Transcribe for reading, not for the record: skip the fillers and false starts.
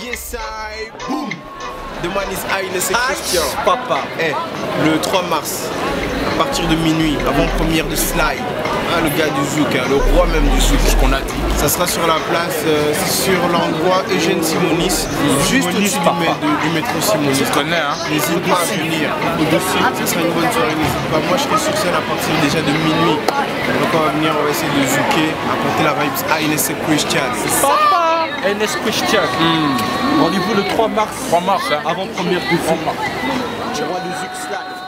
inside, boom. The man is Highness et Christian. Papa. Le 3 mars, à partir de minuit, avant-première de Sly. Hein, le gars du Zouk, hein, le roi même du Zouk. Ce qu'on a dit. Ça sera sur la place, sur l'endroit Eugène Simonis, juste au-dessus du métro Simonis. Tu connais, hein? N'hésite pas à venir. Au-dessus, ça sera une bonne soirée. N'hésite pas. Moi, je serai sur scène à partir déjà de minuit. Donc, on va venir, on va essayer de zouker, apporter la vibe Highness et Christian. Papa! NS Christian. Rendez-vous le 3 mars. 3 mars, hein? Avant-première du film. Le roi du Zouk Sly.